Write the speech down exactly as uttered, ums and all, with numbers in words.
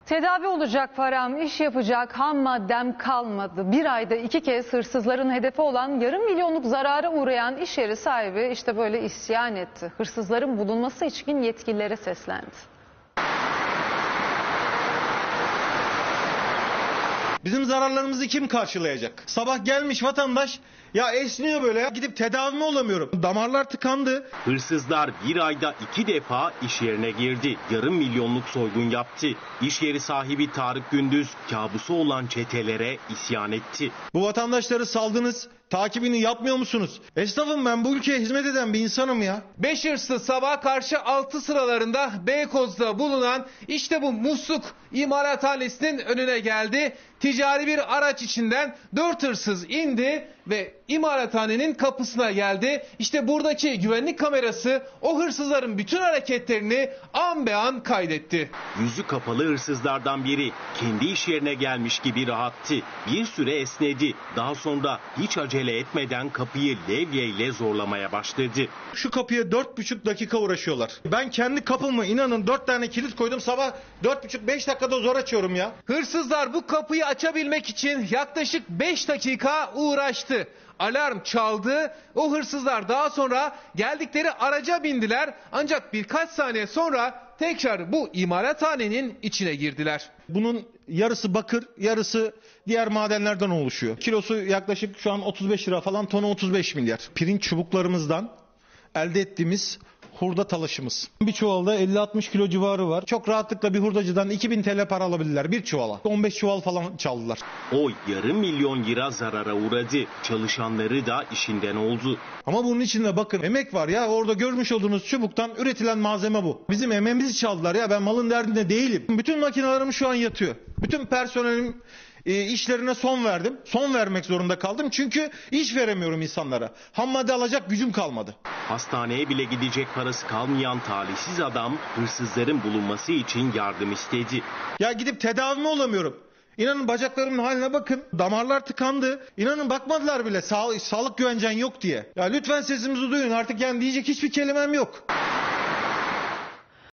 Tedavi olacak param, iş yapacak ham maddem kalmadı. Bir ayda iki kez hırsızların hedefi olan yarım milyonluk zarara uğrayan iş yeri sahibi işte böyle isyan etti. Hırsızların bulunması için yetkililere seslendi. Bizim zararlarımızı kim karşılayacak? Sabah gelmiş vatandaş, ya esniyor böyle, ya gidip tedavimi olamıyorum. Damarlar tıkandı. Hırsızlar bir ayda iki defa iş yerine girdi. Yarım milyonluk soygun yaptı. İş yeri sahibi Tarık Gündüz kabusu olan çetelere isyan etti. Bu vatandaşları saldınız, takibini yapmıyor musunuz? Esnafım ben, bu ülkeye hizmet eden bir insanım ya. Beş hırsız sabah karşı altı sıralarında Beykoz'da bulunan işte bu musluk imalathanesinin önüne geldi. Ticari bir araç içinden dört hırsız indi ve imalathanenin kapısına geldi. İşte buradaki güvenlik kamerası o hırsızların bütün hareketlerini an be an kaydetti. Yüzü kapalı hırsızlardan biri kendi iş yerine gelmiş gibi rahattı. Bir süre esnedi. Daha sonra hiç acele etmeden kapıyı levyeyle zorlamaya başladı. Şu kapıya dört buçuk dakika uğraşıyorlar. Ben kendi kapımı, inanın, dört tane kilit koydum, sabah dört buçuk beş dakikada zor açıyorum ya. Hırsızlar bu kapıyı açabilmek için yaklaşık beş dakika uğraştı. Alarm çaldı. O hırsızlar daha sonra geldikleri araca bindiler. Ancak birkaç saniye sonra tekrar bu imalathanenin içine girdiler. Bunun yarısı bakır, yarısı diğer madenlerden oluşuyor. Kilosu yaklaşık şu an otuz beş lira falan, tonu otuz beş milyar. Pirinç çubuklarımızdan elde ettiğimiz hurda talaşımız. Bir çuvalda elli altmış kilo civarı var. Çok rahatlıkla bir hurdacıdan iki bin T L para alabilirler bir çuvala. on beş çuval falan çaldılar. O yarım milyon lira zarara uğradı. Çalışanları da işinden oldu. Ama bunun içinde bakın emek var ya, orada görmüş olduğunuz çubuktan üretilen malzeme bu. Bizim emeğimizi çaldılar ya, ben malın derdinde değilim. Bütün makinelerim şu an yatıyor. Bütün personelim e, işlerine son verdim. Son vermek zorunda kaldım çünkü iş veremiyorum insanlara. Ham madde alacak gücüm kalmadı. Hastaneye bile gidecek parası kalmayan talihsiz adam hırsızların bulunması için yardım istedi. Ya gidip tedavimi olamıyorum. İnanın bacaklarımın haline bakın. Damarlar tıkandı. İnanın bakmadılar bile, Sa sağlık güvencen yok diye. Ya lütfen sesimizi duyun artık, yani diyecek hiçbir kelimem yok.